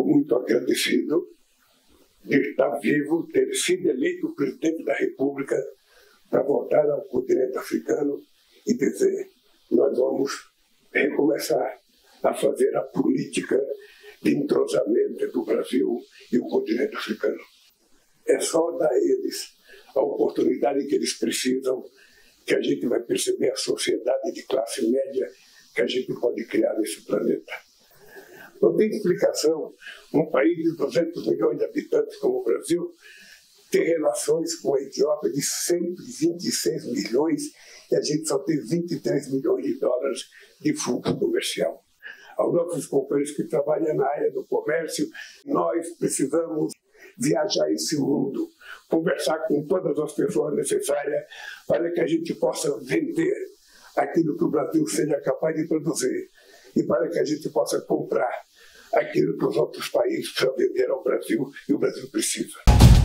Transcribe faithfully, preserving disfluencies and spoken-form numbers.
estou muito agradecido de estar vivo, ter sido eleito presidente da República para voltar ao continente africano e dizer: nós vamos recomeçar a fazer a política de entrosamento entre o Brasil e o continente africano. É só dar a eles a oportunidade que eles precisam que a gente vai perceber a sociedade de classe média que a gente pode criar nesse planeta. Não tem explicação um país de duzentos milhões de habitantes como o Brasil ter relações com a Etiópia de cento e vinte e seis milhões e a gente só tem vinte e três milhões de dólares de fluxo comercial. Aos nossos companheiros que trabalham na área do comércio, nós precisamos viajar esse mundo, conversar com todas as pessoas necessárias para que a gente possa vender aquilo que o Brasil seja capaz de produzir e para que a gente possa comprar aquilo que os outros países precisam vender ao Brasil e o Brasil precisa.